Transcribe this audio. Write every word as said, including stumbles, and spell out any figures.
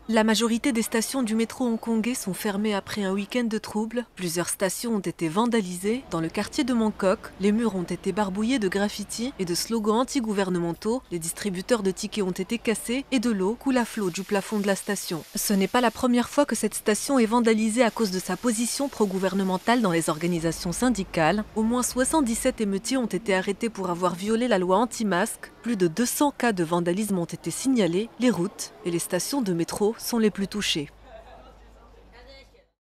La majorité des stations du métro hongkongais sont fermées après un week-end de troubles. Plusieurs stations ont été vandalisées. Dans le quartier de Mongkok, les murs ont été barbouillés de graffitis et de slogans anti-gouvernementaux. Les distributeurs de tickets ont été cassés et de l'eau coule à flot du plafond de la station. Ce n'est pas la première fois que cette station est vandalisée à cause de sa position pro-gouvernementale dans les organisations syndicales. Au moins soixante-dix-sept émeutiers ont été arrêtés pour avoir violé la loi anti-masque. Plus de deux cents cas de vandalisme ont été signalés. Les routes et les stations de métro sont les plus touchées.